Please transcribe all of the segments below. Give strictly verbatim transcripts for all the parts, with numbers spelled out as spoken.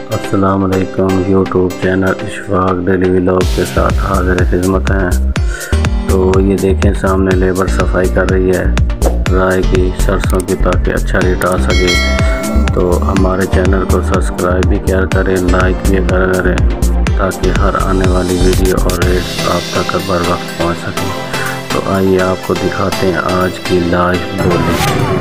अस्सलाम वालेकुम। YouTube channel Ishfaq daily vlog के साथ हाजिर खिदमत हैं। तो ये देखें सामने लेबर सफाई कर रही है राय की सरसों की, ताकि अच्छा रेट आ सके। तो हमारे चैनल को सब्सक्राइब भी किया करें, लाइक भी करा करें, ताकि हर आने वाली वीडियो और रेट आप तक बर वक्त पहुँच सके। तो आइए आपको दिखाते हैं आज की लाइव बोली।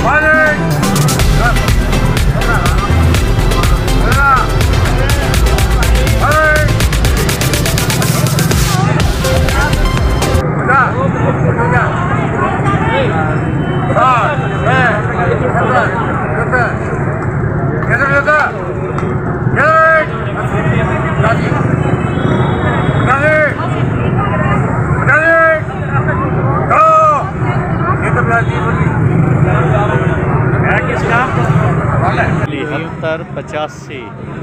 उत्तर पचासी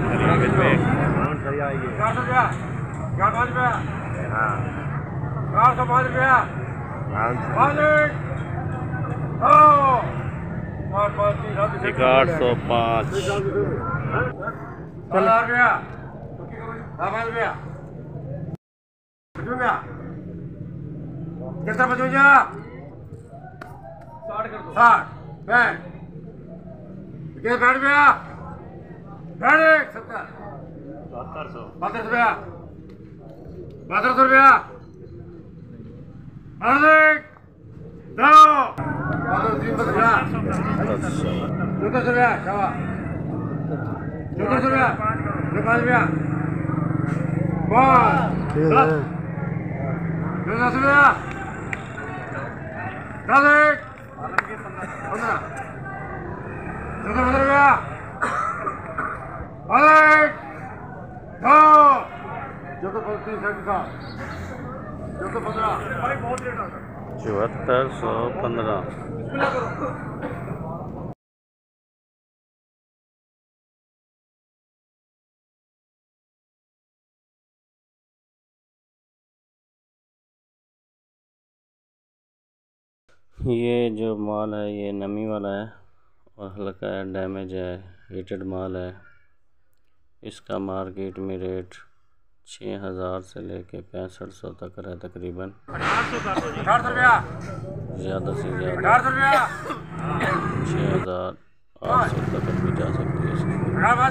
आठ सौ पाँच कितना बचूंगा साठ बैठ कितना बैठ गया बैठ सत्तर बहत्तर सौ बहत्तर रुपया बहत्तर सौ रुपया अर्धिक दो तीन सौ रुपया चौदह सौ रुपया शाबा चौदह सौ रुपया पाँच रुपया पाँच चौदह सौ रुपया दस पंद्रह चौदह पंद्रह रुपया एक दो चौदह तीन चौदह पंद्रह चौहत्तर सौ पंद्रह। ये जो माल है ये नमी वाला है और हल्का है, डैमेज है, हीटेड माल है। इसका मार्केट में रेट छः हज़ार से लेके पैंसठ सौ तक है तकरीबन। ज़्यादा से ज़्यादा छः हज़ार आठ सौ तक भी जा सकती है इसकी।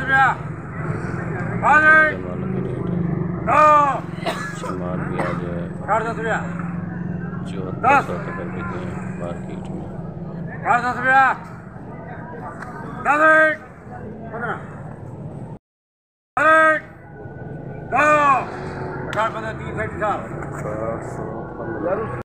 मालों की रेट है, अच्छी माल भी आ जाए चौहत्तर सौ तक बिके हैं मार्केट में। तीन आठ सौ पंद्रह